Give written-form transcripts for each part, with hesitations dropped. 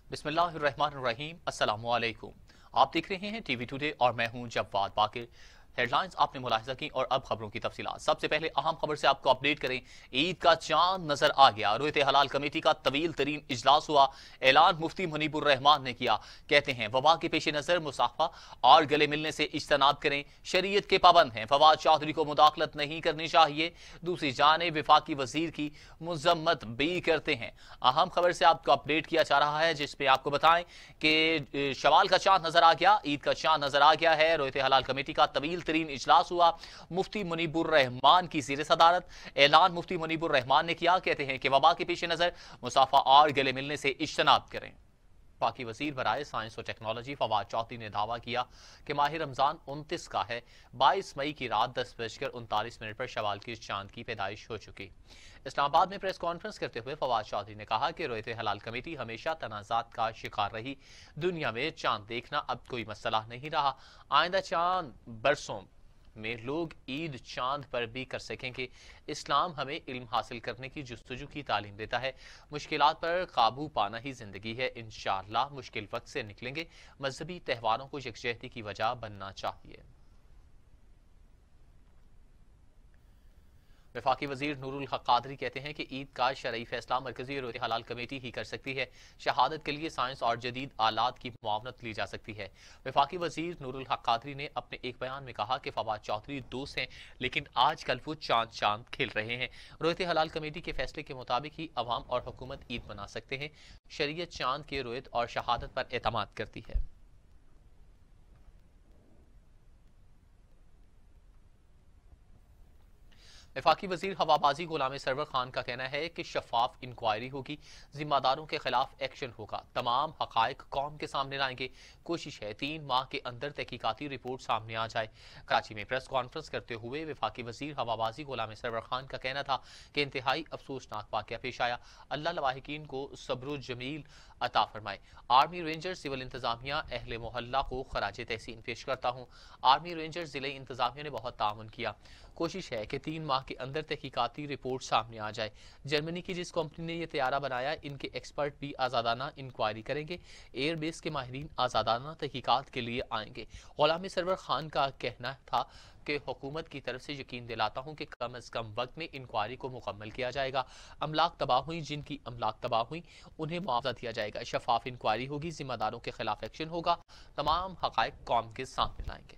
बिस्मिल्लाहिर्रहमानिर्रहीम। अस्सलामु अलैकुम। आप देख रहे हैं टीवी टुडे और मैं हूं जवाद बाकिर। हेडलाइंस आपने मुलाहिजा की और अब खबरों की तफसीलात। सबसे पहले अहम खबर से आपको अपडेट करें। ईद का चांद नजर आ गया। रोयत हलाल कमेटी का तवील तरीन इजलास हुआ। ऐलान मुफ्ती मुनीबुर रहमान ने किया। कहते हैं वबा के पेश नजर मुसाफा और गले मिलने से इज्तनाब करें। शरीयत के पाबंद हैं। फवाद चौधरी को मुदाखलत नहीं करनी चाहिए। दूसरी जानिब विफाकी वजीर की मुजम्मत भी करते हैं। अहम खबर से आपको अपडेट किया जा रहा है जिसपे आपको बताएं कि शवाल का चांद नजर आ गया, ईद का चांद नजर आ गया है। रोयत हलाल कमेटी का तवील तरीन इजलास हुआ। मुफ्ती मुनीबुर रहमान की ज़ेर सदारत ऐलान मुफ्ती मुनीबुर रहमान ने किया। कहते हैं कि वबा के पेश नजर मुसाफा और गले मिलने से इज्तनाब करें। पाकी वजीर बराए साइंस और टेक्नोलॉजी फवाद चौधरी ने दावा किया कि माह रमजान 29 का है। 22 मई की रात 10:39 पर शवाल की चांद की पैदाइश हो चुकी। इस्लामाबाद में प्रेस कॉन्फ्रेंस करते हुए फवाद चौधरी ने कहा कि रोयत हलाल कमेटी हमेशा तनाजात का शिकार रही। दुनिया में चांद देखना अब कोई मसला नहीं रहा। आइंदा चांद बरसों में लोग ईद चांद पर भी कर सकेंगे। इस्लाम हमें इल्म हासिल करने की जुस्तजू की तालीम देता है। मुश्किलात पर काबू पाना ही जिंदगी है। इंशाअल्लाह मुश्किल वक्त से निकलेंगे। मजहबी त्यौहारों को यकजहती की वजह बनना चाहिए। वफाकी वजीर नूरुल हक कादरी कहते हैं कि ईद का शरई फैसला मरकजी रोयत हलाल कमेटी ही कर सकती है। शहादत के लिए साइंस और जदीद आलात की मुआवनत ली जा सकती है। वफाकी वजीर नूरुल हक कादरी ने अपने एक बयान में कहा कि फवाद चौधरी दोस्त हैं लेकिन आजकल वो चांद चांद खेल रहे हैं। रोयत हलाल कमेटी के फैसले के मुताबिक ही अवाम और हुकूमत ईद मना सकते हैं। शरीयत चांद के रोयत और शहादत पर एतमाद करती है। वफाकी वजीर हवाबाजी गुलाम सरवर खान का कहना है कि शफाफ इंक्वायरी होगी। जिम्मेदारों के खिलाफ एक्शन होगा। तमाम हकायक कौम के सामने लाएंगे। कोशिश है 3 माह के अंदर तहकीकाती रिपोर्ट सामने आ जाए। कराची में प्रेस कॉन्फ्रेंस करते हुए वफाकी वजीर हवाबाजी गुलाम सरवर खान का कहना था कि इंतहाई अफसोसनाक वाकया पेश आया। अल्लाह लवाहिकीन को सब्र जमील अता फरमाए। आर्मी रेंजर सिविल इंतजामिया अहले मोहल्ला को खराज तहसीन पेश करता हूँ। आर्मी रेंजर जिले इंतजामिया ने बहुत ताउन किया। कोशिश है कि 3 माह के अंदर तहकीकाती रिपोर्ट सामने आ जाए। जर्मनी की जिस कंपनी ने यह तैयारा बनाया इनके एक्सपर्ट भी आज़ादाना इंक्वायरी करेंगे। एयरबेस के माहिरीन आज़ादाना तहकीकात के लिए आएंगे। गुलाम सरवर खान का कहना था कि हुकूमत की तरफ से यकीन दिलाता हूँ कि कम अज कम वक्त में इंक्वायरी को मुकम्मल किया जाएगा। अमलाक तबाह हुई, जिनकी अमलाक तबाह हुई उन्हें मुआवजा दिया जाएगा। शफाफ इंक्वायरी होगी। जिम्मेदारों के खिलाफ एक्शन होगा। तमाम हकायक कौम के सामने लाएंगे।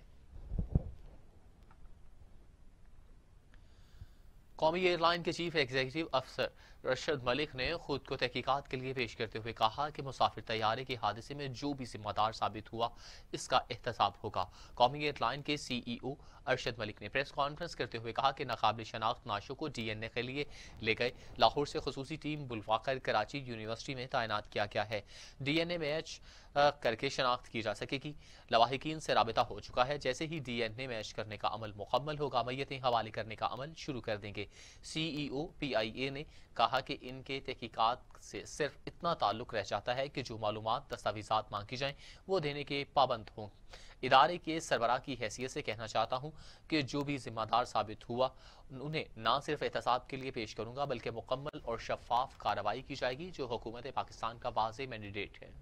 कौमी एयरलाइन के चीफ एग्जीक्यूटिव अफसर रशद मलिक ने खुद को तहकीकात के लिए पेश करते हुए कहा कि मुसाफिर तैयारे के हादसे में जो भी जिम्मेदार साबित हुआ इसका एहतसाब होगा। कौमी एयरलाइन के CEO अरशद मलिक ने प्रेस कॉन्फ्रेंस करते हुए कहा कि नाकाबिल शनाख्त नाशों को DNA के लिए ले गए। लाहौर से खसूसी टीम बुलवाकर कराची यूनिवर्सिटी में तैनात किया गया है। DNA मैच करके शनाख्त की जा सकेगी। लवाहिकीन से राबिता हो चुका है। जैसे ही DNA मैच करने का अमल मुकम्मल होगा मैयतें हवाले करने का अमल शुरू कर देंगे। CEO PIA ने कहा कि इनके तहकीकात से सिर्फ इतना ताल्लुक रह जाता है कि जो मालूमात दस्तावेजात मांगी जाएं वो देने के पाबंद हों। इदारे के सरबराह की हैसियत से कहना चाहता हूँ कि जो भी जिम्मेदार साबित हुआ उन्हें ना सिर्फ एहतसाब के लिए पेश करूंगा बल्कि मुकम्मल और शफाफ कार्रवाई की जाएगी जो हुकूमत पाकिस्तान का वाज़ेह मैंडेट है।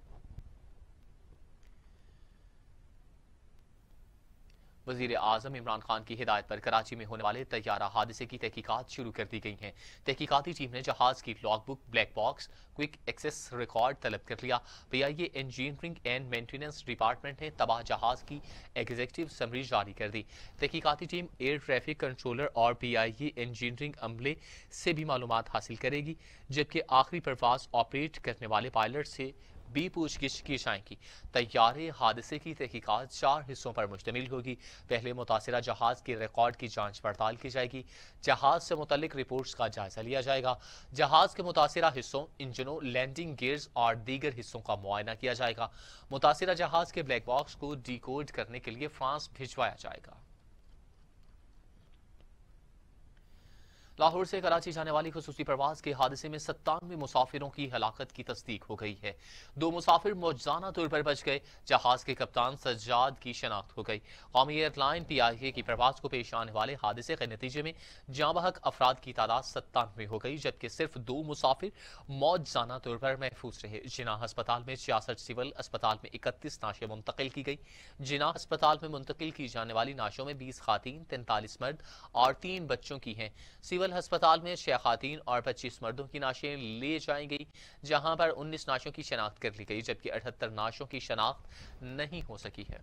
वजीर आजम इमरान खान की हिदायत पर कराची में होने वाले तैयारा हादसे की तहकीकात शुरू कर दी गई हैं। तहकीकाती टीम ने जहाज की logbook, black box, quick access record तलब कर लिया। PIA engineering and maintenance department ने तबाह जहाज की एग्जीक्यूटिव समरी जारी कर दी। तहकीकाती टीम एयर ट्रैफिक कंट्रोलर और PIA इंजीनियरिंग अमले से भी मालूमात हासिल करेगी जबकि आखिरी परवाज ऑपरेट करने वाले पायलट से भी पूछगिछ की जाएगी। तैयारे हादसे की तहकीकात 4 हिस्सों पर मुश्तमिल होगी। पहले मुतासिरा जहाज के रिकॉर्ड की जांच पड़ताल की जाएगी। जहाज से मुतल्लिक रिपोर्ट्स का जायजा लिया जाएगा। जहाज के मुतासिरा हिस्सों, इंजनों, लैंडिंग गियर्स और दीगर हिस्सों का मुआयना किया जाएगा। मुतासिरा जहाज के ब्लैक बॉक्स को डिकोड करने के लिए फ्रांस भिजवाया जाएगा। लाहौर से कराची जाने वाली खुसूसी परवाज के हादसे में 97 मुसाफिरों की हलाकत की तस्दीक हो गई है। 2 मुसाफिर मौजूदा तौर पर बच गए। जहाज के कप्तान सज्जाद की शनाख्त हो गई। कौमी एयरलाइन PIA की परवाज को पेश आने वाले हादसे के नतीजे में जाँ बहक अफराद की तादाद 97 हो गई, जबकि सिर्फ 2 मुसाफिर मौजूदा तौर पर महफूज रहे। जिना अस्पताल में 66, सिविल अस्पताल में 31 नाशें मुंतकिल की गई। जिना अस्पताल में मुंतकिल की जाने वाली नाशों में 20 खातीन, 43 मर्द और 3 बच्चों की हैं। सिविल अस्पताल में 6 खातीन और 25 मर्दों की नाशें ले जाई गई, जहां पर 19 नाशों की शनाख्त कर ली गई, जबकि 78 नाशों की शनाख्त नहीं हो सकी है।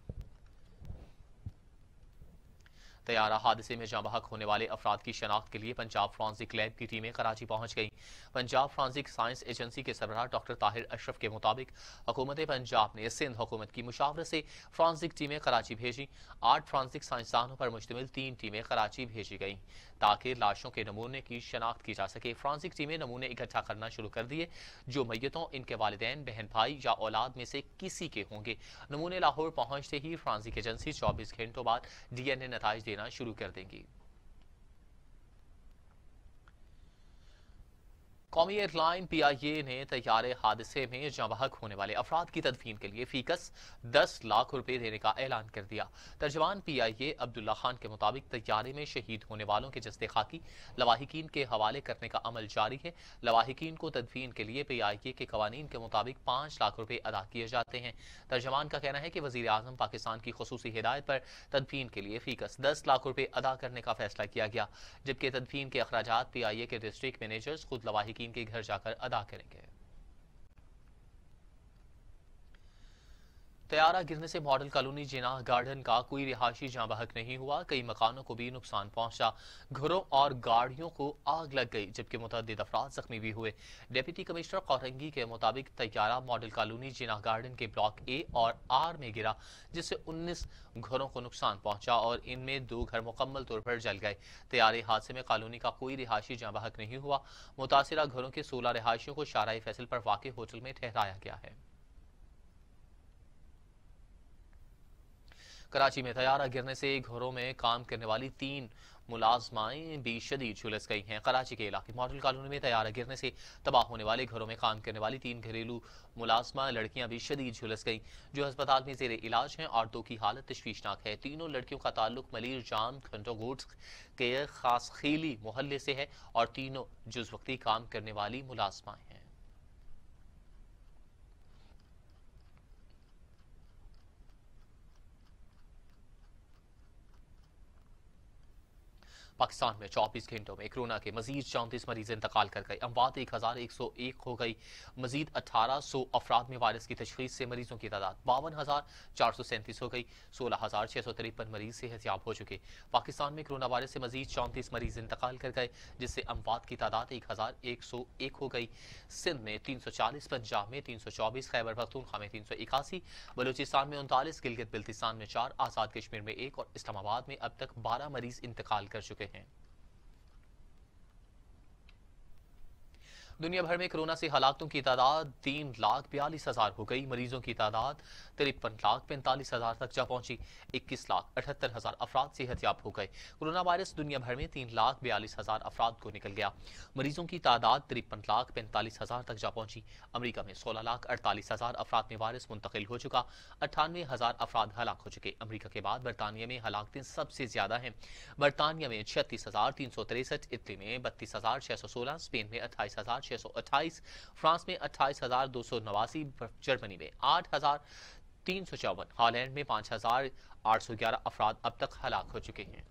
तैयारा हादसे में जाँ बहक होने वाले अफराद की शनाख्त के लिए पंजाब फॉरेंसिक लैब की टीमें कराची पहुंच गईं। पंजाब फॉरेंसिक साइंस एजेंसी के सरबराह डॉक्टर ताहिर अशरफ के मुताबिक हुकूमत पंजाब ने सिंध हुकूमत की मुशावरत से फॉरेंसिक टीमें कराची भेजी। 8 फॉरेंसिक साइंसदानों पर मुश्तमिल 3 टीमें कराची भेजी गईं ताकि लाशों के नमूने की शनाख्त की जा सके। फॉरेंसिक टीमें नमूने इकट्ठा करना शुरू कर दिए, जो मैयतों, इनके वालिदैन, बहन भाई या औलाद में से किसी के होंगे। नमूने लाहौर पहुंचते ही फॉरेंसिक एजेंसी 24 घंटों बाद DNA नताइज देना शुरू कर देंगी। कौमी एयरलाइन PIA ने तैयारे हादसे में जाँ बहक होने वाले अफराद की तदफीन के लिए फीकस 10 लाख रुपए देने का ऐलान कर दिया। तर्जमान PIA अब्दुल्ला खान के मुताबिक तैयारे में शहीद होने वालों के जस्ते खाकी लवाहिकीन के हवाले करने का अमल जारी है। लवाहिकीन को तदफीन के लिए PIA के कवानीन के मुताबिक 5 लाख रुपए अदा किए जाते हैं। तर्जमान का कहना है कि वजीर आजम पाकिस्तान की खुसूसी हिदायत पर तदफीन के लिए फीकस 10 लाख रुपए अदा करने का फैसला किया गया, जबकि तदफीन के अखराजात PIA के डिस्ट्रिक्ट मैनेजर्स खुद लवाहिकीन के घर जाकर अदा करेंगे। तैयारा गिरने से मॉडल कॉलोनी जिनाह गार्डन का कोई रिहायशी जाँ बहक नहीं हुआ। कई मकानों को भी नुकसान पहुंचा। घरों और गाड़ियों को आग लग गई, जबकि मुतअद्दिद अफराद जख्मी भी हुए। डिप्टी कमिश्नर कौरंगी के मुताबिक तैयारा मॉडल कॉलोनी जिनाह गार्डन के ब्लॉक A और R में गिरा, जिससे 19 घरों को नुकसान पहुंचा और इनमें 2 घर मुकम्मल तौर पर जल गए। तैयारे हादसे में कॉलोनी का कोई रिहायशी जाँ बहक नहीं हुआ। मुतासिरा घरों के 16 रिहायशियों को शाहराह फैसल पर वाक़ होटल में ठहराया गया है। कराची में तैयारा गिरने से घरों में काम करने वाली 3 मुलाजमाएं भी शदीद झुलस गई हैं। कराची के इलाके मॉडल कॉलोनी में तैयारा गिरने से तबाह होने वाले घरों में काम करने वाली 3 घरेलू मुलाजमा लड़कियां भी शदीद झुलस गई, जो अस्पताल में जेर इलाज हैं और 2 की हालत तशवीशनाक है। तीनों लड़कियों का ताल्लुक मलीर जाम खंडोगोट के खास खीली मोहल्ले से है और तीनों जुज़वक्ती काम करने वाली मुलाजमाएं हैं। पाकिस्तान में 24 घंटों में कोरोना के मजीद 34 मरीज इंतकाल कर गए। अमवात 1101 हो गई। मजीद 1800 अफराद में वायरस की तशखीस से मरीजों की तादाद 52,437 हो गई। 16,653 मरीज सेहतयाब हो चुके। पाकिस्तान में कोरोना वायरस से मजीद 34 मरीज इंतकाल कर गए, जिससे अमवात की तादाद 1101 हो गई। सिंध में 340, पंजाब में 324, खैबर पख्तूनख्वा में 381, बलूचिस्तान में 39, गिलगित बिल्तिस्तान में 4, आजाद कश्मीर में 1 और इस्लामाबाद में अब तक 12 मरीज इंतकाल कर चुके हैं। दुनिया भर में कोरोना से हलाकतों की तादाद 3,42,000 हो गई। मरीजों की तादाद 53,45,000 तक जा पहुंची। 21,78,000 अफराद सेहतयाब हो गए। कोरोना वायरस दुनिया भर में 3,42,000 अफराद को निकल गया। मरीजों की तादाद 53,45,000 तक जा पहुंची। अमरीका में 16,48,000 अफराद में वायरस मुंतकिल हो चुका। 98,000 अफराद हलाक हो चुके। अमरीका के बाद बरतानिया में हलाकतें सबसे ज्यादा हैं। बरतानिया में 36,363, इटली में 32,616, स्पेन में 28,628, फ्रांस में 28,289, जर्मनी में 8,354, हॉलैंड में 5,811 अफराद अब तक हलाक हो चुके हैं।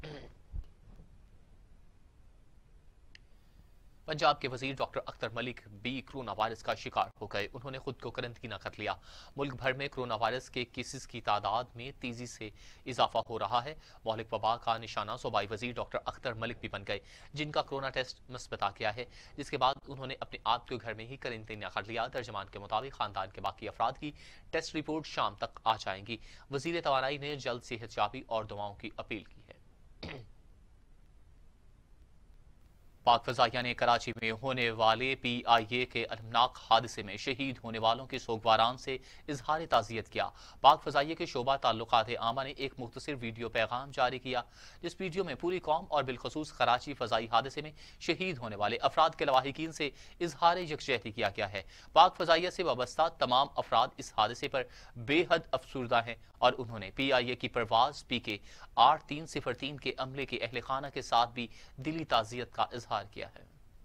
पंजाब के वजीर डॉक्टर अख्तर मलिक भी कोरोना वायरस का शिकार हो गए। उन्होंने खुद को क्वारंटीन कर लिया। मुल्क भर में कोरोना वायरस के केसेस की तादाद में तेजी से इजाफा हो रहा है। मौलिक वबा का निशाना सूबाई वजीर डॉक्टर अख्तर मलिक भी बन गए, जिनका कोरोना टेस्ट मुस्बत आ गया है, जिसके बाद उन्होंने अपने आप को घर में ही क्वारंटीन कर लिया। तर्जमान के मुताबिक खानदान के बाकी अफराद की टेस्ट रिपोर्ट शाम तक आ जाएंगी। वजीर तवानाई ने जल्द सेहतयाबी और दुआओं की अपील की है। पाक फजाइया ने कराची में होने वाले PIA के अलमनाक हादसे में शहीद होने वालों के सोगवारान से इजहार ताज़ियत किया। पाक फजाइया के शोबा ताल्लुकात आमा ने एक मुख्तसर वीडियो पैगाम जारी किया, जिस वीडियो में पूरी कौम और बिलखसूस कराची फजाई हादसे में शहीद होने वाले अफराद के लवाहिकीन से इजहार यकजहती किया गया है। पाक फजाइया से वाबस्ता तमाम अफराद इस हादसे पर बेहद अफसुर्दा हैं और उन्होंने PIA की परवाज PK 8303 के अमले के अहल खाना के साथ भी दिली ताज़ियत का इजहार किया है।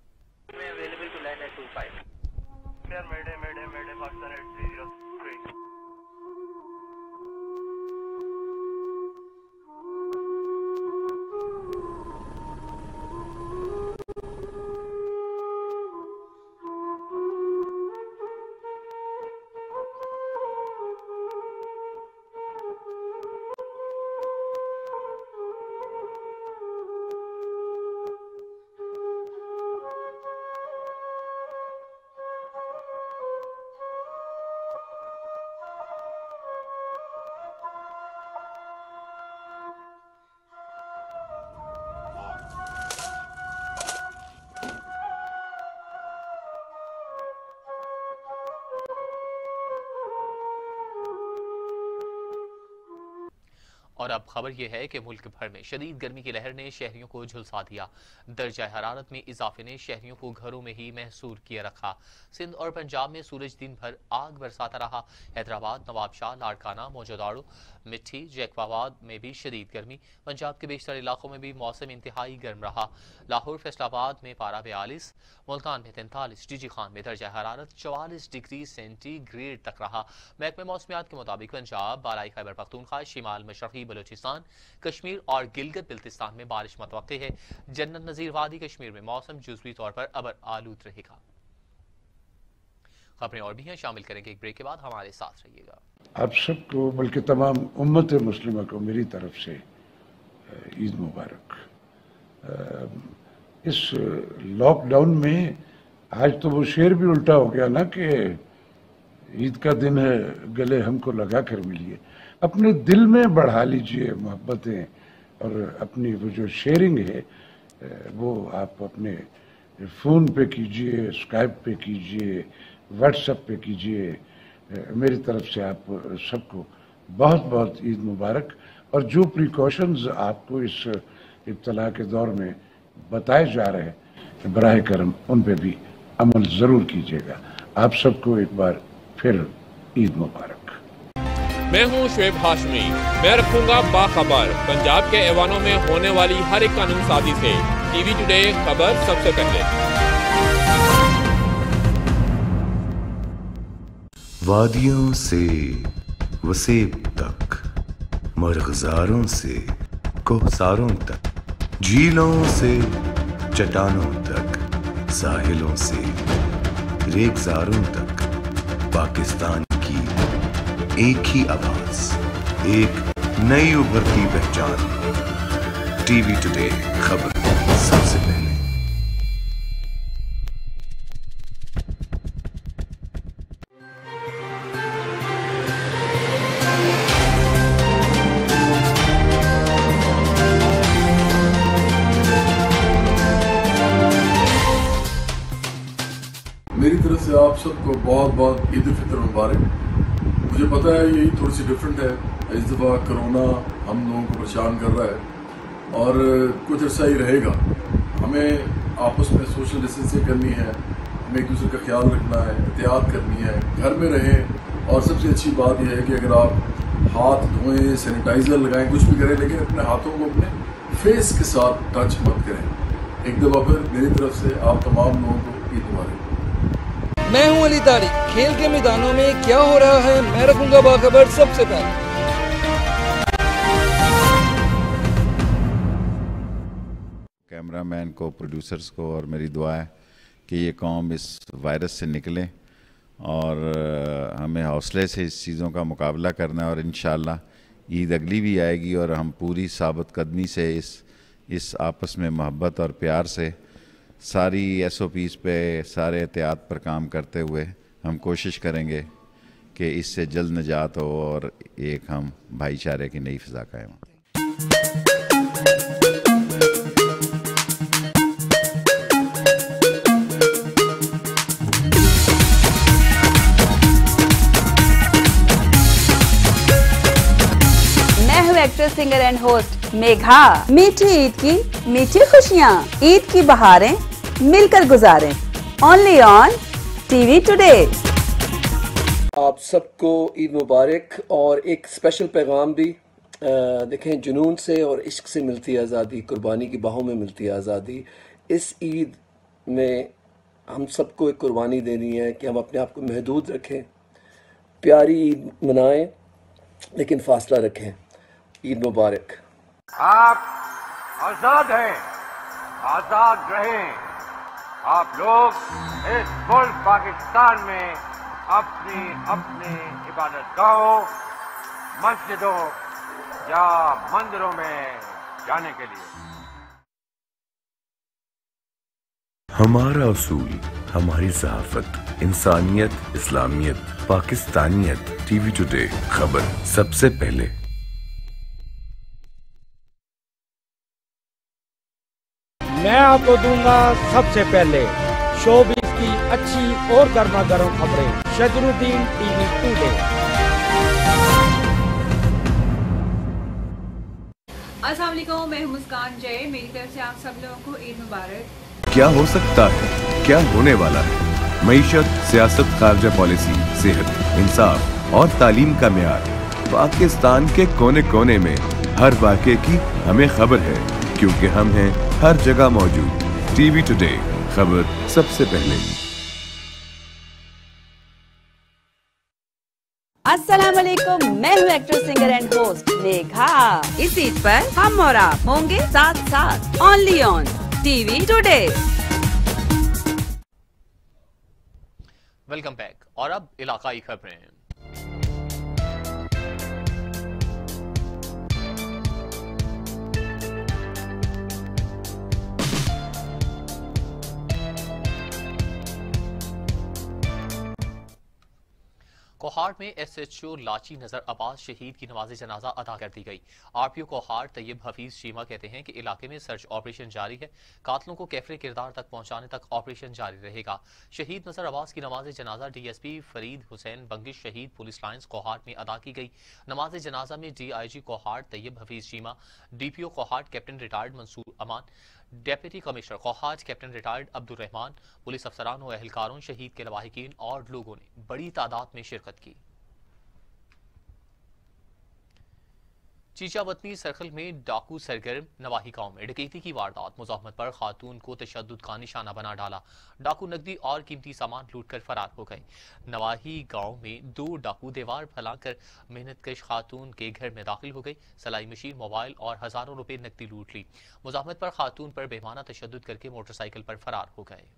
और अब खबर यह है कि मुल्क भर में शदीद गर्मी की लहर ने शहरियों को झुलसा दिया। दर्जा हरारत में इजाफे ने शहरियों को घरों में ही महसूर किए रखा। सिंध और पंजाब में सूरज दिन भर आग बरसाता रहा। हैदराबाद, नवाबशाह, लाड़काना, मोजोदाड़ो, मिट्टी, जैकबाबाद में भी शदीद गर्मी। पंजाब के बेशतर इलाकों में भी मौसम इंतहाई गर्म रहा। लाहौर, फैसलाबाद में पारा 42, मुल्तान में 43, डीजी खान में दर्जा हरारत 44 डिग्री सेंटीग्रेड तक रहा। महकमे मौसमियात के मुताबिक पंजाब, बालाई खैबर पख्तूनख्वा, शिमाल मशरकी बलूचिस्तान, कश्मीर और गिलगित बिल्तिस्तान में बारिश मुतवक्के है। जन्नत नजीर वादी कश्मीर में मौसम जुज़वी तौर पर अबर आलूद रहेगा। खबरें और भी हैं, शामिल करेंगे एक ब्रेक के बाद, हमारे साथ रहिएगा। आप सबको बल्कि तमाम उम्मत मुस्लिमा को मेरी तरफ से ईद मुबारक। इस लॉकडाउन में आज तो वो शेर भी उल्टा हो गया ना कि ईद का दिन है, गले हमको लगा कर मिलिए। अपने दिल में बढ़ा लीजिए मोहब्बतें, और अपनी वो जो शेयरिंग है वो आप अपने फ़ोन पे कीजिए, स्काइप पे कीजिए, व्हाट्सएप पे कीजिए। मेरी तरफ से आप सबको बहुत बहुत ईद मुबारक। और जो प्रिकॉशंस आपको इस इब्तला के दौर में बताए जा रहे हैं, बराह करम उन पे भी अमल ज़रूर कीजिएगा। आप सबको एक बार फिर ईद मुबारक। मैं हूं शुएब हाशमी। मैं रखूंगा बाखबर पंजाब के ऐवानों में होने वाली हर एक कानून साजी से। टीवी टुडे खबर सबसे पहले। वादियों से वसेब तक, मरग़ज़ारों से कोहसारों तक, झीलों से चट्टानों तक, साहिलों से रेगिस्तानों तक, पाकिस्तान की एक ही आवाज, एक नई उभरती पहचान। टीवी टुडे खबर सबसे पहले। मेरी तरफ से आप सबको बहुत बहुत ईद उल फितर मुबारक। मुझे पता है यही थोड़ी सी डिफरेंट है, इस दफ़ा कोरोना हम लोगों को परेशान कर रहा है और कुछ अर्सा ही रहेगा। हमें आपस में सोशल डिस्टेंसिंग करनी है, हमें एक दूसरे का ख्याल रखना है, एहतियात करनी है, घर में रहें। और सबसे अच्छी बात यह है कि अगर आप हाथ धोएं, सैनिटाइज़र लगाएं, कुछ भी करें, लेकिन अपने हाथों को अपने फेस के साथ टच मत करें। एक दफ़ा फिर मेरी तरफ से आप तमाम लोगों को ईद मुबारक। मैं हूं अली तारिक। खेल के मैदानों में क्या हो रहा है, मैं रखूंगा बाखबर सबसे पहले। कैमरामैन को, प्रोड्यूसर्स को और मेरी दुआ है कि ये कौम इस वायरस से निकले और हमें हौसले से इस चीज़ों का मुकाबला करना है। और इंशाअल्लाह ईद अगली भी आएगी और हम पूरी साबित कदमी से इस आपस में मोहब्बत और प्यार से सारी SOPs पे, सारे एहतियात पर काम करते हुए हम कोशिश करेंगे कि इससे जल्द निजात हो और एक हम भाईचारे की नई फ़िज़ा कायम हो। Actor singer and host Megha. मीठी ईद की मीठी खुशियाँ, ईद की बहारें मिलकर गुजारें। Only on TV today. आप सबको ईद मुबारक और एक स्पेशल पैगाम भी। देखें, जुनून से और इश्क से मिलती है आज़ादी, कुर्बानी की बाहों में मिलती है आज़ादी। इस ईद में हम सबको एक कुर्बानी देनी है कि हम अपने आप को महदूद रखें, प्यारी ईद मनाएं लेकिन फासला रखें। ईद मुबारक। आप आज़ाद हैं, आज़ाद रहें। आप लोग इस मुल्क पाकिस्तान में अपनी अपनी इबादतगाहों, मस्जिदों या मंदिरों में जाने के लिए। हमारा उसूल, हमारी सहाफत, इंसानियत, इस्लामियत, पाकिस्तानियत। टीवी टुडे, खबर सबसे पहले। मैं आपको दूंगा सबसे पहले शोबिज़ की अच्छी और गर्मा गर्म खबरें। Shajaruddin, TV today. अस्सलाम वालेकुम, मैं मुस्कान जय। मेरी तरफ से आप सब लोगों को ईद मुबारक। क्या हो सकता है, क्या होने वाला है? मईशत, सियासत, खारजा पॉलिसी, सेहत, इंसाफ और तालीम का मेयार। पाकिस्तान के कोने कोने में हर वाक़े की हमें खबर है, क्योंकि हम हैं हर जगह मौजूद। टीवी टुडे, खबर सबसे पहले। अस्सलाम वालेकुम, मैं हूँ actor singer and host Megha. इस ईद पर हम और आप होंगे साथ साथ। Only on TV today. Welcome back. और अब इलाकाई खबरें। कोहाट में एसएचओ लाची नजर अब्बास शहीद की नमाज जनाजा अदा कर दी गई। आरपीओ कोहाट तैयब हफीज शीमा कहते हैं कि इलाके में सर्च ऑपरेशन जारी है। कातलों को कैफरे किरदार तक पहुंचाने तक ऑपरेशन जारी रहेगा। शहीद नजर अब्बास की नमाज जनाजा डीएसपी फरीद हुसैन बंगिश शहीद पुलिस लाइन्स कोहाट में अदा की गई। नमाज जनाजा में DIG Kohat Tayyab Hafeez Cheema, DPO Kohat captain retired Mansoor Aman, deputy commissioner Kohat captain retired Abdul Rahman, police अफसरान और एहलकारों, शहीद के लवाहिकीन और लोगों ने बड़ी तादाद में शिरकत की। चीचावतनी सर्कल में डाकू सरगर्म। नवाही गांव में डकैती की वारदात। मुज़ाहमत पर खातून को तशद्दुद का निशाना बना डाला। डाकू नकदी और कीमती सामान लूटकर फरार हो गए। नवाही गांव में 2 डाकू दीवार फैलाकर मेहनतकश खातून के घर में दाखिल हो गए। सलाई मशीन, मोबाइल और हजारों रुपए नकदी लूट ली। मुज़ाहमत पर खातून पर बेमाना तशद्दुद करके मोटरसाइकिल पर फरार हो गए।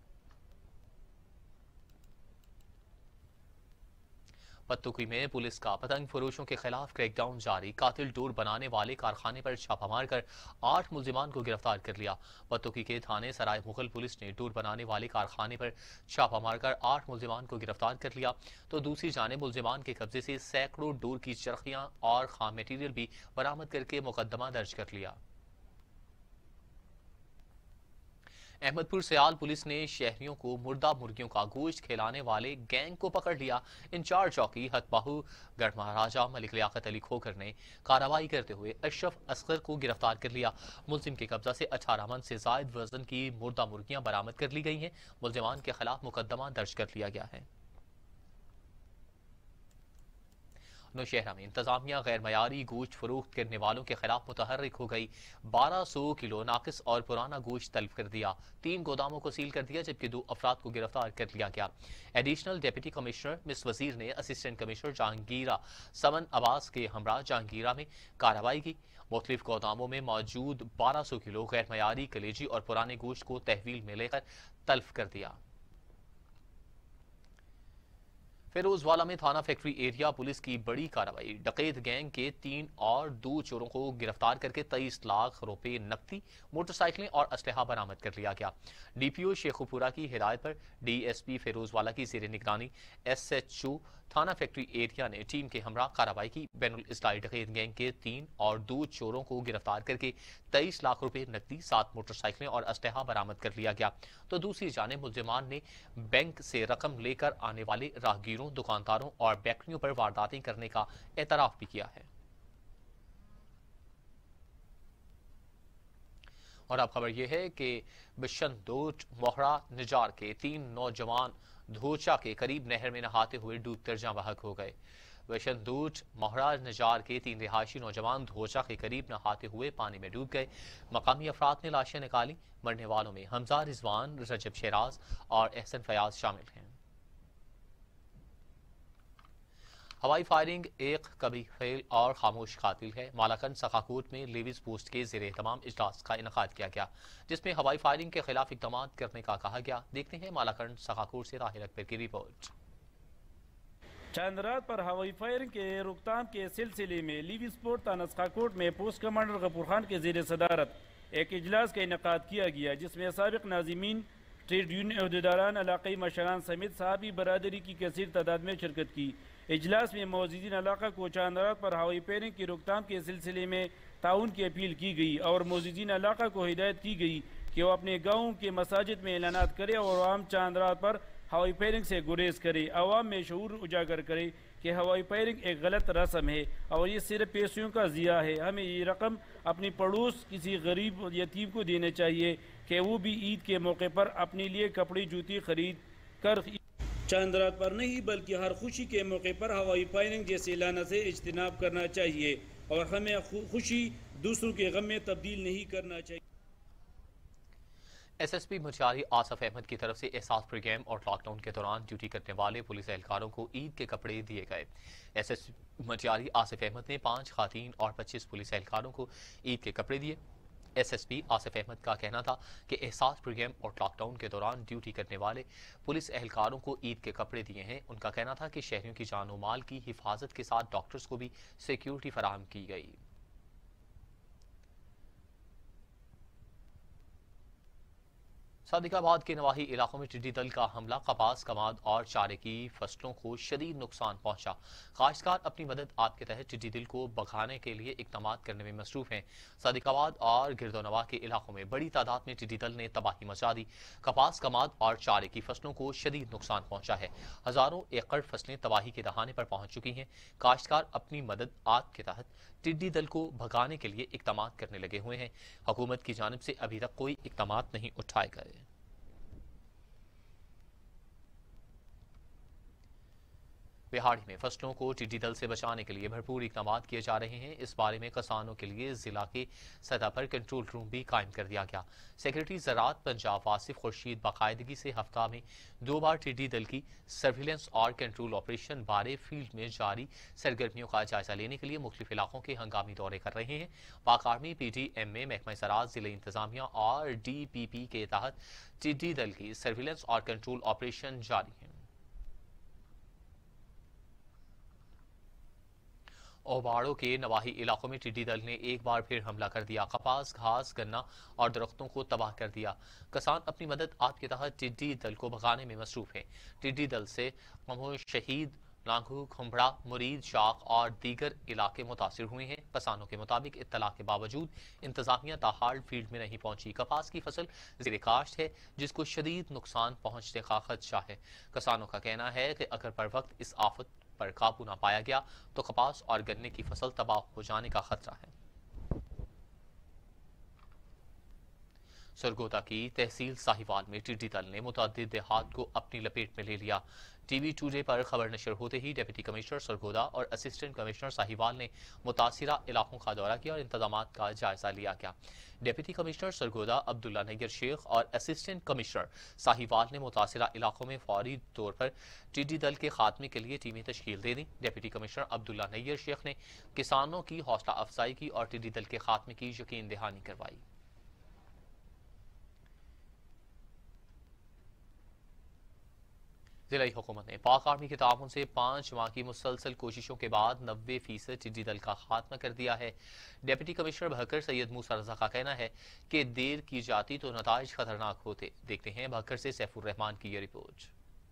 पत्तुकी में पुलिस का पतंग फरोशों के खिलाफ क्रैकडाउन जारी। कातिल डोर बनाने वाले कारखाने पर छापा मारकर 8 मुल्जिमान को गिरफ्तार कर लिया। पत्तुकी के थाने सराय मुगल पुलिस ने डोर बनाने वाले कारखाने पर छापा मारकर 8 मुल्जिमान को गिरफ्तार कर लिया। तो दूसरी जानिब मुल्जिमान के कब्जे से सैकड़ों डोर की चरखियां और खाम मटीरियल भी बरामद करके मुकदमा दर्ज कर लिया। अहमदपुर सयाल पुलिस ने शहरियों को मुर्दा मुर्गियों का गोश्त खिलाने वाले गैंग को पकड़ लिया। इंचार्ज चौकी हतबाहू गढ़ महाराजा मलिक लियाकत अली खोकर ने कार्रवाई करते हुए अशरफ असगर को गिरफ्तार कर लिया। मुल्जिम के कब्जा से 18 मन से जायद वजन की मुर्दा मुर्गियां बरामद कर ली गई हैं। मुल्जिमान के खिलाफ मुकदमा दर्ज कर लिया गया है। नौशहरा में इंतजामिया गैर मयारी गोश्त फरोख्त करने वालों के खिलाफ मुतहर्रिक हो गई। 1200 किलो नाकिस और पुराना गोश्त तलब कर दिया। 3 गोदामों को सील कर दिया, जबकि 2 अफराद को गिरफ्तार कर लिया गया। Additional deputy commissioner miss Wazir ने असिस्टेंट कमिश्नर जहांगीरा समन अब्बास के हमरा जहांगीरा में कार्रवाई की। मुख्तलिफ गोदामों में मौजूद 1200 किलो गैर मयारी कलेजी और पुराने गोश्त को तहवील में लेकर तलब कर दिया। फिरोजवाला में थाना फैक्ट्री एरिया पुलिस की बड़ी कार्रवाई। डकैत गैंग के 3 और 2 चोरों को गिरफ्तार करके 23 लाख रुपए नकदी, मोटरसाइकिलें और असलहा बरामद कर लिया गया। डीपीओ शेखुपुरा की हिदायत पर डीएसपी फिरोजवाला की जेर निगरानी एसएचओ थाना फैक्ट्री एरिया ने टीम के हमरा कार्रवाई की। बैनुल इस्लाही डकैत गैंग के 3 और 2 चोरों को गिरफ्तार करके 23 लाख रुपए नकदी, 7 मोटरसाइकिलें और असलहा बरामद कर लिया गया। तो दूसरी जानिब मुल्जिमान ने बैंक से रकम लेकर आने वाले राहगीरों, दुकानदारों और बेकरियों पर वारदातें करने का एतराफ भी किया है। और अब खबर यह है कि बिशनदोट मोहरा निजार के 3 नौजवान धोचा के करीब नहर में नहाते हुए डूबकर जाँ बहक हो गए। बिशनदोट मोहरा निजार के 3 रिहायशी नौजवान धोचा के करीब नहाते हुए पानी में डूब गए। मकामी अफराद ने लाशें निकाली। मरने वालों में हमजा रिजवान, रजब शेराज और एहसन फयाज शामिल हैं। हवाई फायरिंग एक कभी फेल और खामोश कातिल है। मालाकंड सखाकोट में लेविस पोस्ट के ज़ेरे तमाम इजलास का इनकाद किया गया, जिसमें हवाई फायरिंग के खिलाफ इक़दाम करने का कहा गया। देखते हैं मालाकंड सखाकोट से राहिल अकबर की रिपोर्ट। चांदरात पर हवाई फायरिंग के रोकथाम के सिलसिले में लेविस पोस्ट थाना सखाकोट में पोस्ट कमांडर गफूर खान के ज़ेरे सदारत एक इजलास का इनकाद किया गया, जिसमें साबिक नाज़िमीन, ट्रेड यूनियन अहदेदारान, इलाक़ाई मशरान समेत साहबी बरादरी की कसीर तादाद में शिरकत की। इजलास में मौजूदीन इलाका को चांदरात पर हवाई फायरिंग की रोकथाम के सिलसिले में ताउन की अपील की गई और मौजूदीन इलाका को हिदायत की गई कि वो अपने गाँव के मसाजिद में ऐलानात करे और आम चांदरात पर हवाई फायरिंग से गुरेज करे। अवाम में शऊर उजागर करे कि हवाई फायरिंग एक गलत रस्म है और ये सिर्फ पैसों का ज़िया है। हमें ये रकम अपनी पड़ोस किसी गरीब यतीम को देने चाहिए कि वो भी ईद के मौके पर अपने लिए कपड़े जूती खरीद कर चांदरात पर नहीं बल्कि हर खुशी के मौके पर हवाई फायरिंग जैसे ऐलान से इज्तिनाब करना चाहिए और हमें खुशी दूसरों के गम में तब्दील नहीं करना चाहिए। एसएसपी मुंशियारी आसफ अहमद की तरफ से एहसास प्रोग्राम और लॉकडाउन के दौरान ड्यूटी करने वाले पुलिस एहलकारों को ईद के कपड़े दिए गए। एसएसपी मुंशियारी आसफ अहमद ने 5 खातीन और 25 पुलिस एहलकारों को ईद के कपड़े दिए। एसएसपी आसिफ अहमद का कहना था कि एहसास प्रोग्राम और लॉकडाउन के दौरान ड्यूटी करने वाले पुलिस एहलकारों को ईद के कपड़े दिए हैं। उनका कहना था कि शहरियों की जान और माल की हिफाजत के साथ डॉक्टर्स को भी सिक्योरिटी फराहम की गई। सादिकाबाद के नवाही इलाकों में टिड्डी दल का हमला, कपास, कमाद और चारे की फसलों को शदीद नुकसान पहुंचा। काश्तकार अपनी मदद आप के तहत टिड्डी दल को भगाने के लिए इक़दाम करने में मसरूफ हैं। सादिकाबाद और गिरदोनवा के इलाकों में बड़ी तादाद में टिड्डी दल ने तबाही मचा दी। कपास, कमाद और चारे की फसलों को शदीद नुकसान पहुंचा है। हजारों एकड़ फसलें तबाही के दहाने पर पहुंच चुकी हैं। काश्तकार अपनी मदद आप के तहत टिड्डी दल को भगाने के लिए इक़दाम करने लगे हुए हैं। हुकूमत की जानिब से अभी तक कोई इक़दाम नहीं उठाए गए। बिहाड़ी में फसलों को टिड्डी दल से बचाने के लिए भरपूर इक़दाम किए जा रहे हैं। इस बारे में किसानों के लिए जिला के सतह पर कंट्रोल रूम भी कायम कर दिया गया। सेक्रेटरी ज़राअत पंजाब वासिफ खुर्शीद बाकायदगी से हफ्ता में 2 बार टिड्डी दल की सर्विलेंस और कंट्रोल ऑपरेशन बारे फील्ड में जारी सरगर्मियों का जायजा लेने के लिए मुख्तलिफ इलाकों के हंगामी दौरे कर रहे हैं। पाक आर्मी, PDMA, महकमा ज़राअत, ज़िला इंतजामिया और DPP के तहत टिड्डी दल की सर्विलेंस और कंट्रोल ऑपरेशन जारी है। ओबाड़ों के नवाही इलाकों में टिड्डी दल ने एक बार फिर हमला कर दिया। कपास, घास, गन्ना और दरख्तों को तबाह कर दिया। किसान अपनी मदद आप के तहत टिड्डी दल को भगाने में मसरूफ हैं। टिड्डी दल से कमो, शहीद, लांघू, खुमड़ा, मुरीद, शाख और दीगर इलाके मुतासिर हुए हैं। किसानों के मुताबिक इत्तला के बावजूद इंतजामिया ताहाल फील्ड में नहीं पहुंची। कपास की फसल ज़ेरे काश्त है, जिसको शदीद नुकसान पहुंचने का खदशा है। किसानों का कहना है कि अगर पर वक्त इस आफत पर काबू न पाया गया तो कपास और गन्ने की फसल तबाह हो जाने का खतरा है। सरगोदा की तहसील साहिवाल में टिड्डी दल ने मुतअद्दिद देहात को अपनी लपेट में ले लिया। TV टुडे पर खबर नशर होते ही डिप्टी कमिश्नर सरगोदा और असिस्टेंट कमिश्नर साहिवाल ने मुतासिरा इलाकों का दौरा किया और इंतजामात का जायजा लिया गया। डिप्टी कमिश्नर सरगोदा अब्दुल्ला नैयर शेख और असिस्टेंट कमिश्नर साहिवाल ने मुतासिरा इलाकों में फौरी तौर पर टिड्डी दल के खात्मे के लिए टीमें तश्कील दे दी। डिप्टी कमिश्नर अब्दुल्ला नैयर शेख ने किसानों की हौसला अफजाई की और टिड्डी दल के खात्मे की यकीन दहानी करवाई। जिला हुकूमत ने पाक आर्मी के ताउन से 5 माह की मुसलसल कोशिशों के बाद 90% टिड्डी दल का खात्मा कर दिया है। डिप्टी कमिश्नर भक्कर सैयद मूसा रजा का कहना है कि देर की जाती तो नताइज खतरनाक होते। देखते हैं भक्कर से सैफुर रहमान की ये रिपोर्ट।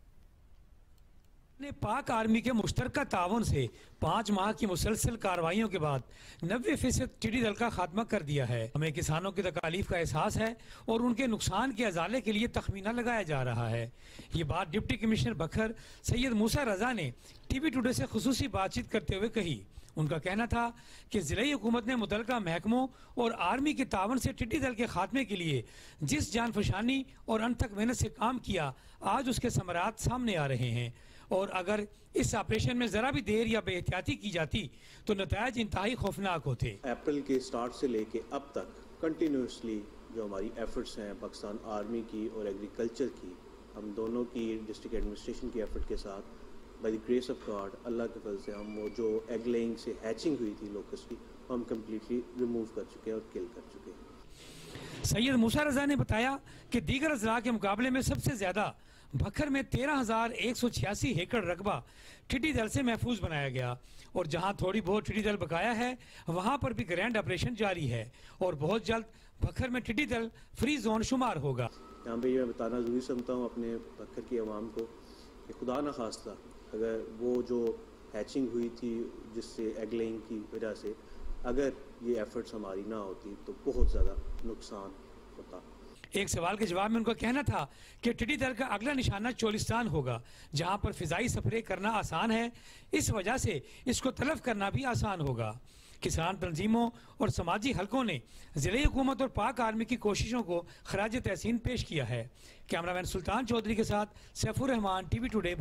ने पाक आर्मी के मुश्तरका ताउन से 5 माह की मुसलसल कार्रवाइयों के बाद 90% टिड्डी दल का खात्मा कर दिया है। हमें किसानों की तकालीफ का एहसास है और उनके नुकसान के अजाले के लिए तखमीना लगाया जा रहा है। ये बात डिप्टी कमिश्नर बखर सैयद मूसा रजा ने TV टुडे से खुसूसी बातचीत करते हुए कही। उनका कहना था कि जिले हुकूमत ने मुतलका महकमों और आर्मी के तावन से टिड्डी दल के खात्मे के लिए जिस जानफशानी और अनथक मेहनत से काम किया, आज उसके समरात सामने आ रहे हैं। और अगर इस ऑपरेशन में जरा भी देर या बेहतियाती की जाती तो नतायज इंतहाई खौफनाक होते। अप्रैल के स्टार्ट से लेके अब तक कंटिन्यूसली जो हमारी एफर्ट्स हैं पाकिस्तान आर्मी की और एग्रीकल्चर की, हम दोनों की डिस्ट्रिक्ट एडमिनिस्ट्रेशन की एफर्ट के साथ by the grace of God, Allah के फजल से हम वो जो एग लेइंग से हैचिंग हुई थी लोकस्ट की, हम कम्प्लीटली रिमूव कर चुके हैं और किल कर चुके हैं। सैयद मूसा रजा ने बताया कि दीगर अजला के मुकाबले में सबसे ज्यादा भखर में 13,186 एकड़ रकबा टिड्डी दल से महफूज बनाया गया और जहां थोड़ी बहुत टिड्डी दल बकाया है वहां पर भी ग्रैंड ऑपरेशन जारी है और बहुत जल्द भखर में टिड्डी दल फ्री जोन शुमार होगा। यहाँ पे मैं बताना जरूरी समझता हूँ अपने भखर की आवाम को कि खुदा न खास्ता अगर वो जो हैचिंग हुई थी जिससे एग लेइंग की वजह से अगर ये एफर्ट्स हमारी ना होती तो बहुत ज़्यादा नुकसान होता। एक सवाल के जवाब में उनका कहना था कि टिड्डी दल का अगला निशाना चोलिस्तान होगा, जहां पर फिजाई सफरे करना आसान है, इस वजह से इसको तलब करना भी आसान होगा। किसान तंजीमों और समाजी हलकों ने जिले हुकूमत और पाक आर्मी की कोशिशों को खराज तहसीन पेश किया है। कैमरामैन सुल्तान चौधरी के साथ सैफुर रहमान, टीवी टुडे।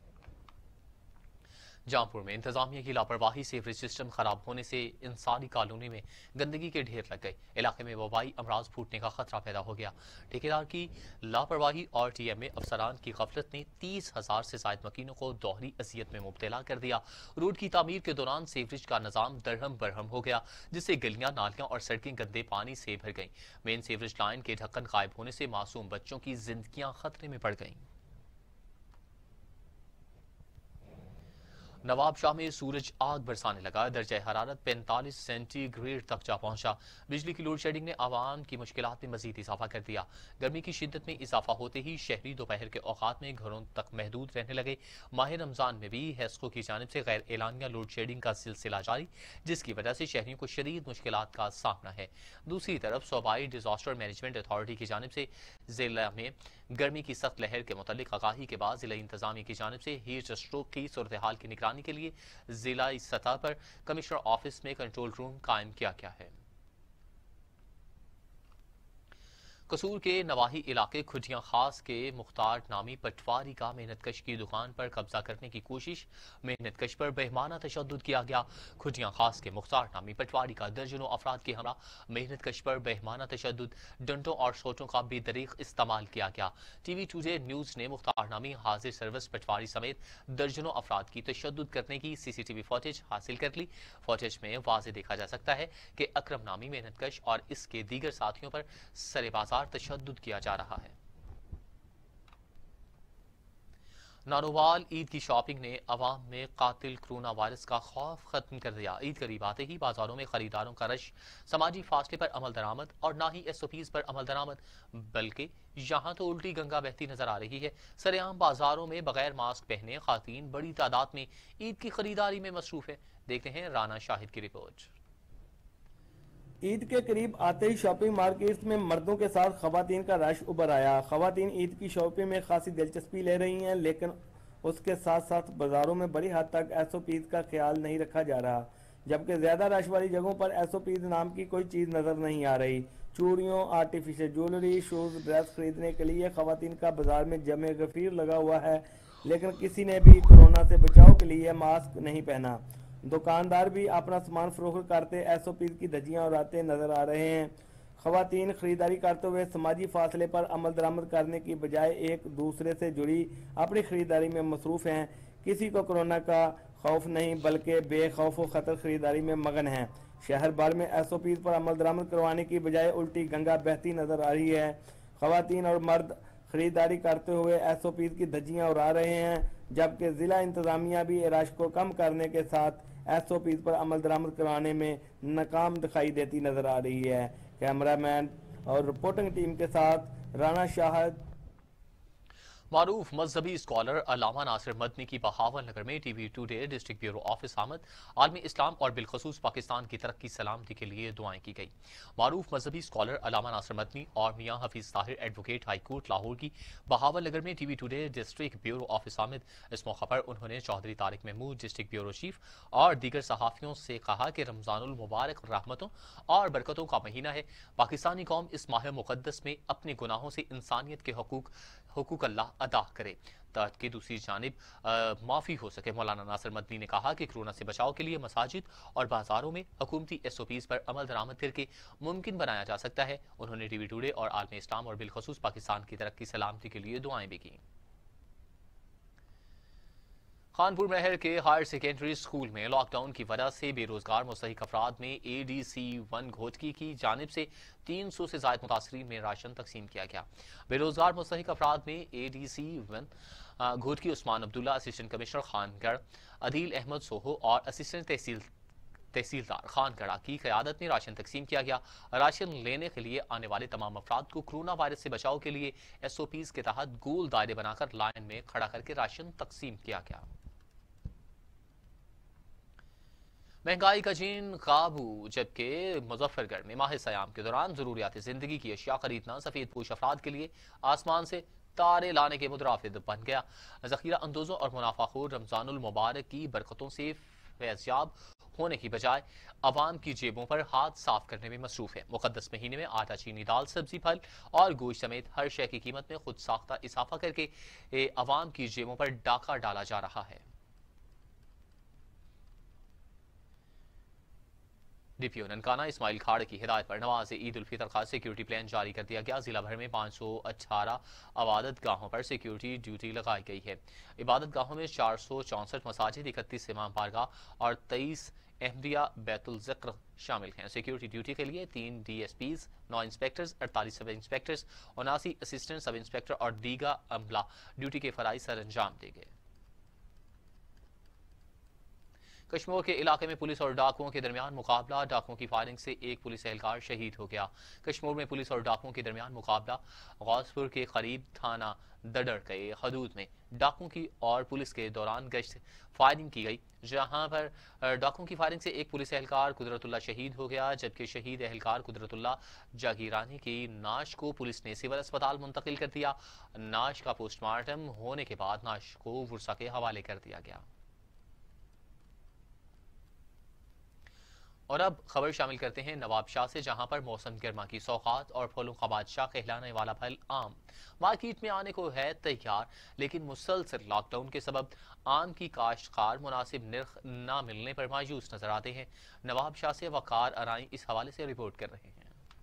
जौनपुर में इंतजामिया की लापरवाही से सीवरेज सिस्टम खराब होने से इंसानी कॉलोनी में गंदगी के ढेर लग गए। इलाके में वबाई अमराज फूटने का खतरा पैदा हो गया। ठेकेदार की लापरवाही और टीएमए अफसरान की गफलत ने 30,000 से ज्यादा मकीनों को दोहरी अजियत में मुब्तला कर दिया। रोड की तामीर के दौरान सीवरेज का निजाम दरहम बरहम हो गया, जिससे गलियां, नालियां और सड़कें गंदे पानी से भर गईं। मेन सीवरेज लाइन के ढक्कन गायब होने से मासूम बच्चों की जिंदगियां खतरे में पड़ गईं। नवाब शाह में सूरज आग बरसाने लगा। दर्जा हरारत 45 सेंटीग्रेड तक जा पहुंचा। बिजली की लोड शेडिंग ने आवाम की मुश्किलात में मजीद इजाफा कर दिया। गर्मी की शिद्दत में इजाफा होते ही शहरी दोपहर के औकात में घरों तक महदूद रहने लगे। माह रमजान में भी हेस्को की जानिब से गैर एलानिया लोड शेडिंग का सिलसिला जारी, जिसकी वजह से शहरियों को शदीद मुश्किलात का सामना है। दूसरी तरफ सूबाई डिजास्टर मैनेजमेंट अथॉरिटी की जानिब से जिला में गर्मी की सख्त लहर के मुतालिक आगाही के बाद जिला इंतजामिया की जानिब से हीट स्ट्रोक की सूरत हाल की निगरानी के लिए जिला सतह पर कमिश्नर ऑफिस में कंट्रोल रूम कायम किया गया है। कसूर के नवाही इलाके खुजियां खास के मुख्तार नामी पटवारी का मेहनतकश की दुकान पर कब्जा करने की कोशिश। मेहनतकश पर बेहमाना तशद्दुद किया गया। खुजियां खास के मुख्तार नामी पटवारी का दर्जनों अफराद के हमरा मेहनतकश पर बेहमाना तशद्दुद, डंडों और सोटों का बेदरीग इस्तेमाल किया गया। टीवी टुडे न्यूज ने मुख्तार नामी हाजिर सर्विस पटवारी समेत दर्जनों अफराद की तशद्दुद करने की सीसीटीवी फुटेज हासिल कर ली। फुटेज में वाज़े देखा जा सकता है कि अकरम नामी मेहनतकश और इसके दीगर साथियों पर सरे बाजार तशद्दुद किया जा रहा है। नारोवाल ईद की शॉपिंग ने अवाम में कातिल कोरोना वायरस का खौफ खत्म कर दिया। ईद करीब आते ही बाजारों में खरीदारों का रश, समाजी फासले पर अमल दरामद और ना ही SOPs पर अमल दरामद, बल्कि यहाँ तो उल्टी गंगा बहती नजर आ रही है। सरेआम बाजारों में बगैर मास्क पहने खातीन बड़ी तादाद में ईद की खरीदारी में मसरूफ है। देखते हैं राना शाहिद की रिपोर्ट। ईद के करीब आते ही शॉपिंग मार्केट्स में मर्दों के साथ खवातीन का रश उभर आया। खवातीन ईद की शॉपिंग में खासी दिलचस्पी ले रही हैं, लेकिन उसके साथ साथ बाजारों में बड़ी हद तक SOPs का ख्याल नहीं रखा जा रहा, जबकि ज्यादा रश वाली जगहों पर SOPs नाम की कोई चीज नजर नहीं आ रही। चूड़ियों, आर्टिफिशियल ज्वेलरी, शूज, ड्रेस खरीदने के लिए खवातीन का बाजार में जमे गफीर लगा हुआ है, लेकिन किसी ने भी कोरोना से बचाव के लिए मास्क नहीं पहना। दुकानदार भी अपना सामान फरोख्त करते SOPs की धज्जियां उड़ाते नजर आ रहे हैं। खवातीन खरीदारी करते हुए समाजी फासले पर अमल दरामद करने की बजाय एक दूसरे से जुड़ी अपनी खरीदारी में मसरूफ हैं। किसी को कोरोना का खौफ नहीं, बल्कि बेखौफ व खतर खरीदारी में मगन हैं। शहर भर में SOPs पर अमल दरामद करवाने की बजाय उल्टी गंगा बहती नजर आ रही है। खवातीन और मर्द खरीदारी करते हुए SOPs की धज्जियां उड़ा रहे हैं, जबकि जिला इंतजामिया भी रश को कम करने के साथ SOPs पर अमल दरामद करवाने में नाकाम दिखाई देती नजर आ रही है। कैमरामैन और रिपोर्टिंग टीम के साथ राना शाहिद। मारूफ मजहबी स्कॉलर अल्लामा नासिर मदनी की बहावल नगर में TV today district bureau office आमद आलमी इस्लाम और बिलखसूस पाकिस्तान की तरक्की सलामती के लिए दुआएं की गई। मारूफ मजहबी स्कॉलर अल्लामा नासिर मदनी और मियाँ Hafeez Tahir advocate high court Lahore की बहावल नगर में TV today district bureau office आमद। इस मौका पर उन्होंने Chaudhry Tariq Mahmood district bureau chief और दीगर सहाफियों से कहा कि रमजानुल मुबारक रहमतों और बरकतों का महीना है। पाकिस्तानी कौम इस माह मुकद्दस में अपने गुनाहों से इंसानियत के हुकूक अल्लाह अदा करे ताकि दूसरी जानिब माफ़ी हो सके। मौलाना नासिर मदनी ने कहा कि कोरोना से बचाव के लिए मसाजिद और बाजारों में हुकूमती SOPs पर अमल दरामद करके मुमकिन बनाया जा सकता है। उन्होंने टीवी टुडे और आलमी इस्लाम और बिलखसूस पाकिस्तान की तरक्की सलामती के लिए दुआएं भी की। खानपुर महर के हायर सेकेंडरी स्कूल में लॉकडाउन की वजह से बेरोजगार मुस्तहिक अफराद में ADC-1 घोटकी की जानिब से 300 से ज्यादा मुतासरीन में राशन तकसीम किया गया। बेरोजगार मुस्तहिक अफराद में ADC-1 Ghotki Usman Abdullah, assistant commissioner Khangarh Adeel Ahmed Soho और असिस्टेंट तहसीलदार खानगढ़ा की क़यादत में राशन तकसीम किया गया। राशन लेने के लिए आने वाले तमाम अफराद को कोरोना वायरस से बचाव के लिए SOPs के तहत गोल दायरे बनाकर लाइन में खड़ा करके राशन तकसीम किया गया। महंगाई का जीन काबू, जबकि मुजफ्फरगढ़ में माह सयाम के दौरान जरूरियात जिंदगी की अशिया खरीदना सफेद पोश अफराद के लिए आसमान से तारे लाने के मुतराफिद बन गया। जखीरा अंदोजों और मुनाफाखोर रमजानुल मुबारक की बरकतों से फैज़याब होने की बजाय अवाम की जेबों पर हाथ साफ करने में मसरूफ है। मुकद्दस महीने में आटा, चीनी, दाल, सब्जी, फल और गोश्त समेत हर शय की कीमत में खुद साख्ता इजाफा करके अवाम की जेबों पर डाका डाला जा रहा है। DPO ननकाना इस्माइल खाड़ की हिदायत पर नवाज ईद उल फितर का सिक्योरिटी प्लान जारी कर दिया गया। जिला भर में 518 इबादत गाहों पर सिक्योरिटी ड्यूटी लगाई गई है। इबादत गाहों में 464 मसाजिद, 31 इमाम बारगाह और 23 अहमदिया बैतुल ज़िक्र शामिल हैं। सिक्योरिटी ड्यूटी के लिए 3 DSPs, 9 इंस्पेक्टर्स, 48 सब इंस्पेक्टर्स, 79 असिस्टेंट सब इंस्पेक्टर और दीगा अमला ड्यूटी के फराइज सर अंजाम देंगे। कश्मीर के इलाके में पुलिस और डाकुओं के दरमियान मुकाबला, डाकुओं की फायरिंग से एक पुलिस एहलकार शहीद हो गया। कश्मीर में पुलिस और डाकुओं के दरमियान मुकाबला गौसपुर के करीब थाना दडर के हदूद में डाकुओं की और पुलिस के दौरान गश्त फायरिंग की गई, जहां पर डाकुओं की फायरिंग से एक पुलिस एहलकार कुदरतुल्ला शहीद हो गया, जबकि शहीद एहलकार कुदरतुल्ला जागीरानी की नाश को पुलिस ने सिविल अस्पताल मुंतकिल कर दिया। नाश का पोस्टमार्टम होने के बाद नाश को वुरसा के हवाले कर दिया गया। और अब खबर शामिल करते हैं नवाबशाह से, जहां पर मौसम गर्मा की सौगात और फलों का बादशाह कहलाने वाला फल आम मार्केट में आने को है तैयार, लेकिन मुसलसल लॉकडाउन के सबब आम की काश्तकार मुनासिब नर्ख न मिलने पर मायूस नजर आते हैं। नवाबशाह से वकार अराई इस हवाले से रिपोर्ट कर रहे हैं।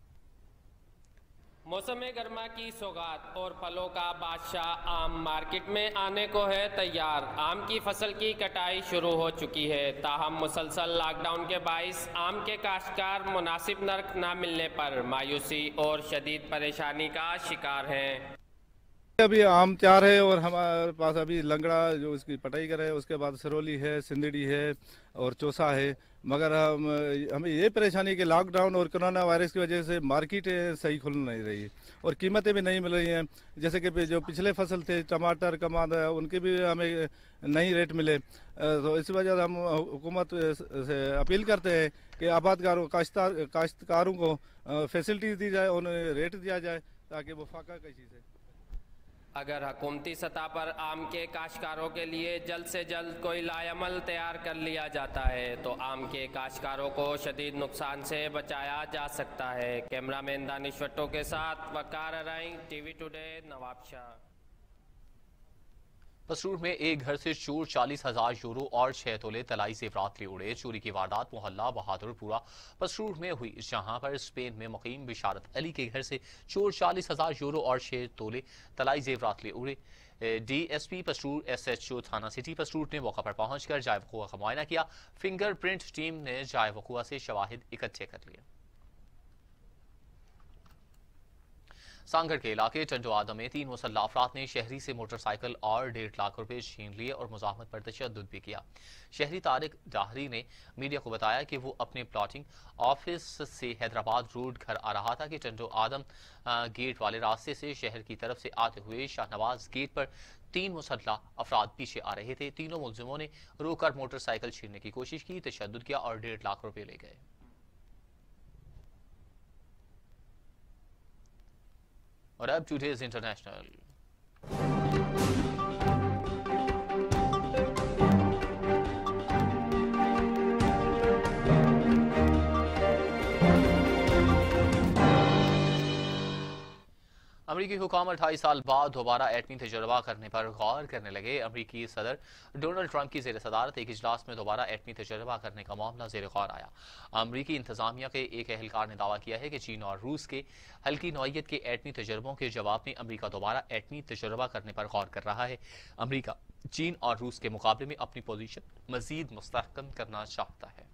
मौसम गर्मा की सौगात और फलों का बादशाह आम मार्केट में आने को है तैयार। आम की फसल की कटाई शुरू हो चुकी है, ताहम मुसलसल लॉकडाउन के बाइस आम के काश्तकार मुनासिब नर्ख न मिलने पर मायूसी और शदीद परेशानी का शिकार हैं। अभी आम तैयार है और हमारे पास अभी लंगड़ा जो इसकी पटाई कर है, उसके बाद सिरोली है, सिंदड़ी है और चौसा है, मगर हमें ये परेशानी कि लॉकडाउन और कोरोना वायरस की वजह से मार्केट सही खुल नहीं रही और कीमतें भी नहीं मिल रही हैं। जैसे कि जो पिछले फसल थे टमाटर, कमांदा, उनके भी हमें नई रेट मिले, तो इस वजह से हम हुकूमत से अपील करते हैं कि आबादकारों काश्तकारों को फैसिलिटीज दी जाए, उन्हें रेट दिया जाए ताकि वो फाका किसी से। अगर हुकूमती सतह पर आम के काश्तकारों के लिए जल्द से जल्द कोई लायमल तैयार कर लिया जाता है तो आम के काश्तकारों को शदीद नुकसान से बचाया जा सकता है। कैमरामैन दानिश भट्टो के साथ वकार अराई, टीवी टुडे, नवाबशाह। पसरूर में एक घर से चोर 40,000 यूरो और 6 तोले तलाई जेवरात ले उड़े। चोरी की वारदात मोहल्ला बहादुरपुरा पसरूर में हुई, जहां पर स्पेन में मुकीम बिशारत अली के घर से चोर 40,000 यूरो और 6 तोले तलाई जेवरात ले उड़े। DSP पसरूर SHO थाना सिटी पसरूर ने मौका पर पहुंचकर जाय वक़ुआ का मुआयना किया। फिंगरप्रिंट टीम ने जाय वक़ुआ से शवाहिद इकट्ठे कर लिए। सांगड़ के इलाके टंडो आदम में 3 मुसल्लह अफराद ने शहरी से मोटरसाइकिल और 1.5 लाख रुपए छीन लिए और मुजाहमत पर तशद्दुद भी किया। शहरी तारिक डाहरी ने मीडिया को बताया कि वो अपने प्लॉटिंग ऑफिस से हैदराबाद रोड घर आ रहा था कि टंडो आदम गेट वाले रास्ते से शहर की तरफ से आते हुए शाहनवाज गेट पर 3 मुसल्लह अफराद पीछे आ रहे थे। तीनों मुलजिमों ने रोककर मोटरसाइकिल छीनने की कोशिश की, तशद्दुद किया और 1.5 लाख रुपए ले गए। और अब टुडेज इंटरनेशनल। अमरीकी हुकाम 28 साल बाद दोबारा एटमी तजर्बा करने पर गौर करने लगे। अमरीकी सदर डोनाल्ड ट्रंप की जेर सदारत एक इजलास में दोबारा एटमी तजर्बा करने का मामला जेर गौर आया। अमरीकी इंतजामिया के एक अहलकार ने दावा किया है कि चीन और रूस के हल्की नौइयत के एटमी तजर्बों के जवाब में अमरीका दोबारा एटमी तजर्बा करने पर गौर कर रहा है। अमरीका चीन और रूस के मुकाबले में अपनी पोजीशन मजीद मुस्तहकम करना चाहता है।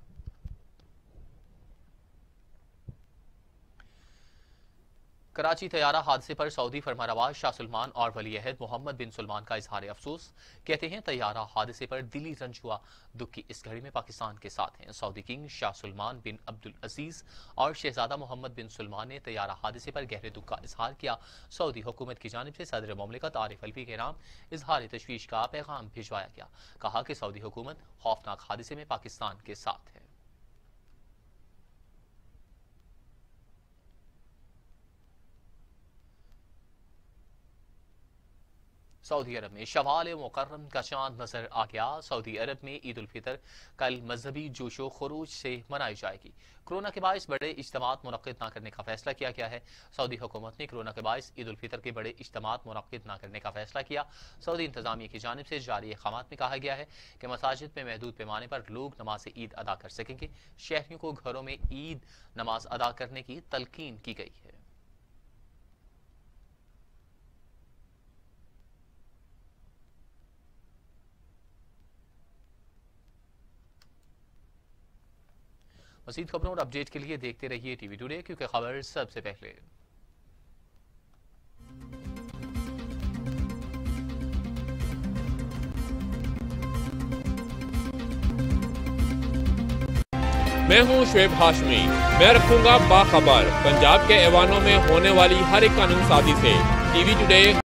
कराची तैयारा हादसे पर सऊदी फरमानरवा शाह सलमान और वली अहद मोहम्मद बिन सलमान का इजहार अफसोस। कहते हैं तैयारा हादसे पर दिली रंज हुआ, दुख की इस घड़ी में पाकिस्तान के साथ हैं। Saudi king Shah Salman bin Abdul Aziz और शहजादा मोहम्मद बिन सलमान ने तैयारा हादसे पर गहरे दुख का इजहार किया। सऊदी हुकूमत की जानिब से सदर मुमलिकत आरिफ अलवी के नाम इजहार तशवीश का पैगाम भिजवाया गया। कहा कि सऊदी हुकूमत खौफनाक हादसे में पाकिस्तान के साथ है। सऊदी अरब में शवाल मुकर्रम का चांद नजर आ गया। सऊदी अरब में ईद उल फितर कल मजहबी जोशो खरूज से मनाई जाएगी। कोरोना के बायस बड़े इज्तिमात मुनक्किद न करने का फैसला किया गया है। सऊदी हुकूमत ने कोरोना के बायस ईद उल फितर के बड़े इज्तिमात मुनक्किद न करने का फैसला किया। सऊदी इंतजामिया की जानिब से जारी अहकामात में कहा गया है कि मसाजिद में महदूद पैमाने पर लोग नमाज ईद अदा कर सकेंगे। शहरियों को घरों में ईद नमाज अदा करने की तलकीन की गई है। मज़ीद खबरों और अपडेट के लिए देखते रहिए टीवी टुडे, क्योंकि खबर सबसे पहले। मैं हूं शुएब हाशमी। मैं रखूंगा बाखबर पंजाब के ऐवानों में होने वाली हर एक कानून साजी से। TV today